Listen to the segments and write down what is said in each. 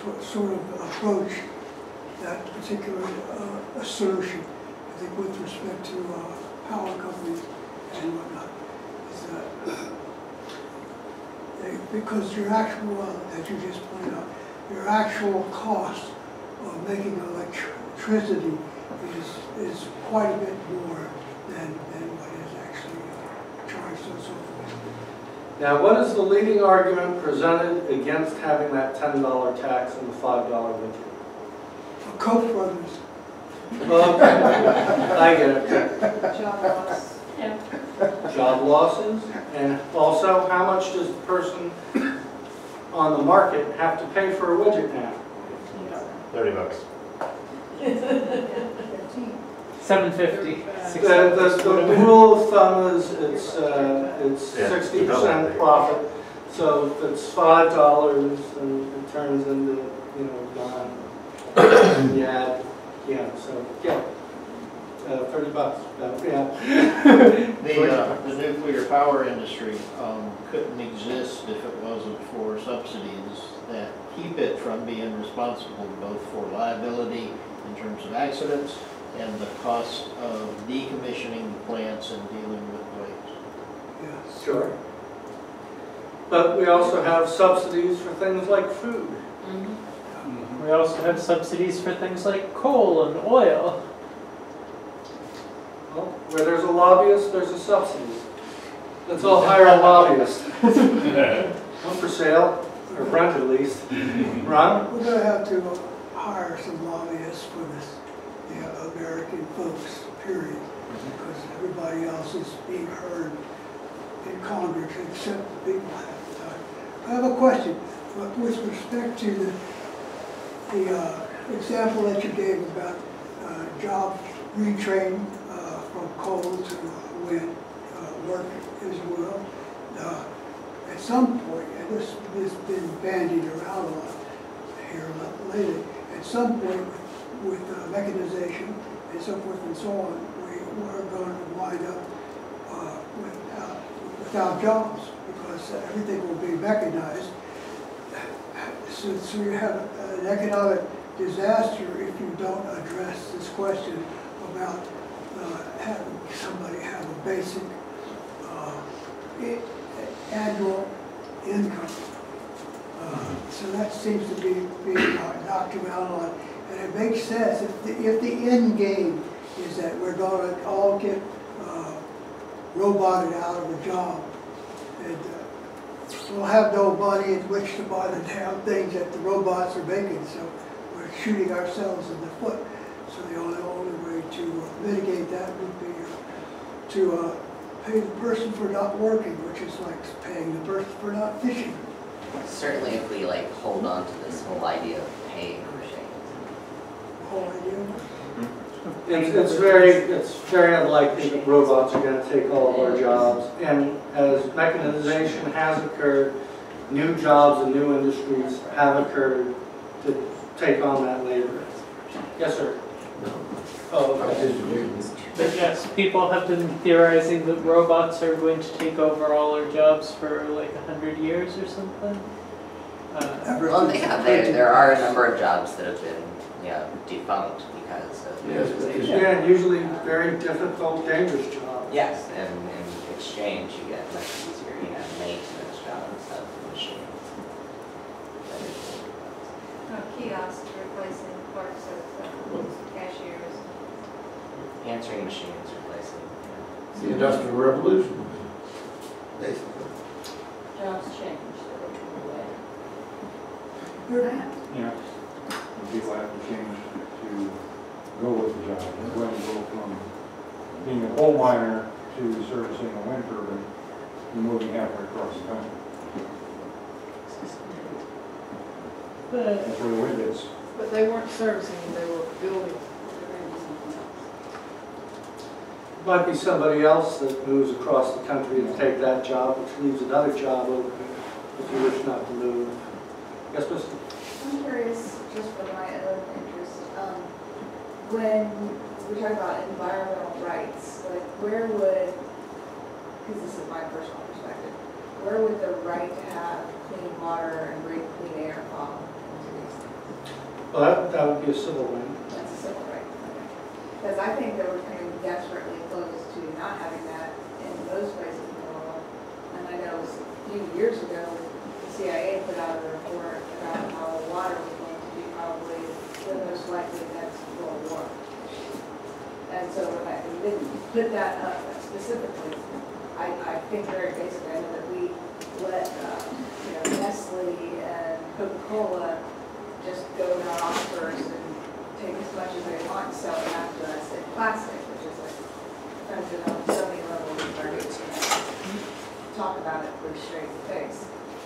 sort of approach that particular solution. I think with respect to power companies and whatnot, is that because your actual, as you just pointed out, your actual cost of making electricity is quite a bit more than what is actually charged and so forth. Now, what is the leading argument presented against having that $10 tax and the $5 widget? For Koch brothers. Okay, I get it. Job loss. Yeah. Job losses, and also how much does the person on the market have to pay for a widget now? $30. 15. $7.50. The rule of thumb is it's 60% profit. So if it's $5, then it turns into $9. $30. The nuclear power industry couldn't exist if it wasn't for subsidies that keep it from being responsible both for liability in terms of accidents and the cost of decommissioning the plants and dealing with waste. Yes. Sure. But we also have subsidies for things like food. We also have subsidies for things like coal and oil. Well, where there's a lobbyist, there's a subsidy. Let's all hire a lobbyist. One for sale, or rent at least. Ron? We're going to have to hire some lobbyists for this, the American folks, period, because everybody else is being heard in Congress except the people half the time. I have a question with respect to the example that you gave about job retraining from coal to wind work as well. At some point, and this has been bandied around a lot here lately, at some point with mechanization and so forth and so on, we're going to wind up without jobs because everything will be mechanized. So you have an economic disaster if you don't address this question about having somebody have a basic annual income. So that seems to be being knocked around on. And it makes sense if the end game is that we're going to all get roboted out of a job. And we'll have no money in which to buy the damn things that the robots are making. So we're shooting ourselves in the foot. So the only way to mitigate that would be to pay the person for not working, which is like paying the person for not fishing. Certainly if we hold on to this whole idea of paying for things. The whole idea. It's very unlikely that robots are going to take all of our jobs. And as mechanization has occurred, new jobs and new industries have occurred to take on that labor. Yes, sir? Oh, okay. But yes, people have been theorizing that robots are going to take over all our jobs for like 100 years or something. Well, there are a number of jobs that have been defunct because of mechanization. Yeah, usually very difficult, dangerous jobs. Yes, and in exchange you get much easier, maintenance jobs of machines. Kiosks replacing clerks as cashiers. Answering machines replacing. The Industrial Revolution, basically. Jobs change. Yeah, people have to change to go with the job. They're going to go from being a coal miner to servicing a wind turbine and moving halfway across the country. That's where the wind is. But they weren't servicing, they were building. Might be somebody else that moves across the country to take that job, which leaves another job open if you wish not to move. Yes, Mr. I'm curious, just for my own interest, when we talk about environmental rights, like where would, because this is my personal perspective, where would the right to have clean water and breathe clean air fall into these things? Well, that would be a civil one. That's a civil right. Because I think that we're coming desperately close to not having that in most places in the world. And I know a few years ago, the CIA put out a report about how water was going to be probably the most likely next World War. And so when I didn't put that up specifically, I think very basically, I know that we let, Nestle and Coca-Cola just go down off first and take as much as they want and sell it after us in plastic, which is like, offensive on so many levels, it's very, talk about it pretty straight in the face.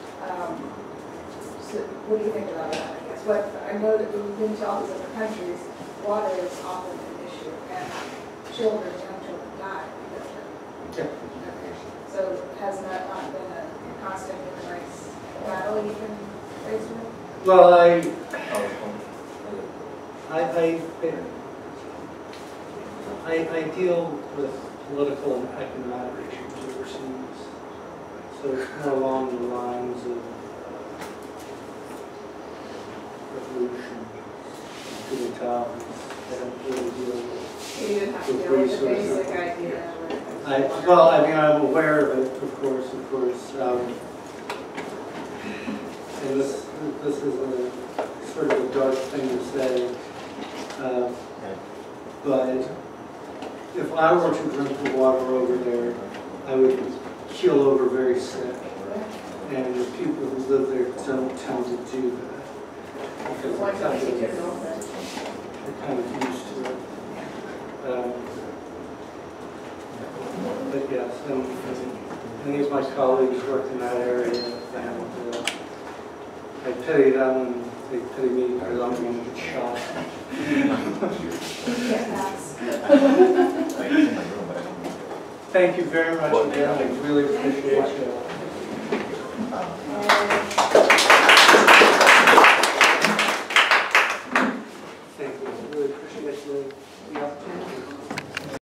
So what do you think about that, I guess? But I know that we've been to all these other countries, water is often an issue, and young children die because of it. Yeah. Okay. So has that not been a constant human rights battle you've been faced with? Well, I deal with political and economic issues overseas. So it's more along the lines of revolution, to the top, and really deal with. You didn't have to deal with the basic idea. I'm aware of it, of course. And this is a sort of a dark thing to say. But if I were to drink the water over there, I would keel over very sick. And the people who live there don't tend to do that. Because they're kind of used to it. But yes, and any of my colleagues work in that area, and I pity them and they pity me because I'm going to get shot. Thank you very much again, I really appreciate you.